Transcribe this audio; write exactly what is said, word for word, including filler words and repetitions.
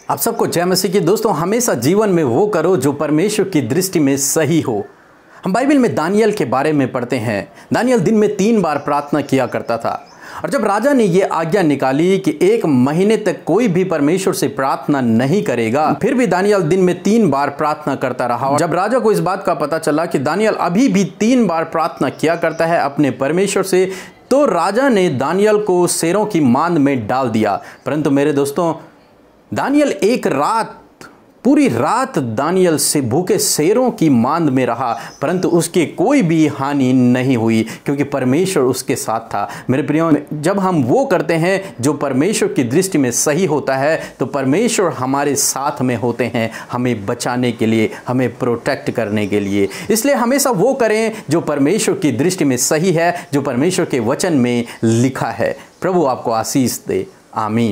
आप सबको जय मसीह की। दोस्तों, हमेशा जीवन में वो करो जो परमेश्वर की दृष्टि में सही हो। हम बाइबल में दानियल के बारे में पढ़ते हैं। दानियल दिन में तीन बार प्रार्थना किया करता था, और जब राजा ने ये आज्ञा निकाली कि एक महीने तक कोई भी परमेश्वर से प्रार्थना नहीं करेगा, फिर भी दानियल दिन में तीन बार प्रार्थना करता रहा। और जब राजा को इस बात का पता चला कि दानियल अभी भी तीन बार प्रार्थना किया करता है अपने परमेश्वर से, तो राजा ने दानियल को शेरों की मांद में डाल दिया। परंतु मेरे दोस्तों, दानियल एक रात, पूरी रात दानियल से भूखे शेरों की मांद में रहा, परंतु उसके कोई भी हानि नहीं हुई, क्योंकि परमेश्वर उसके साथ था। मेरे प्रियो, जब हम वो करते हैं जो परमेश्वर की दृष्टि में सही होता है, तो परमेश्वर हमारे साथ में होते हैं, हमें बचाने के लिए, हमें प्रोटेक्ट करने के लिए। इसलिए हमेशा वो करें जो परमेश्वर की दृष्टि में सही है, जो परमेश्वर के वचन में लिखा है। प्रभु आपको आशीष दे। आमीन।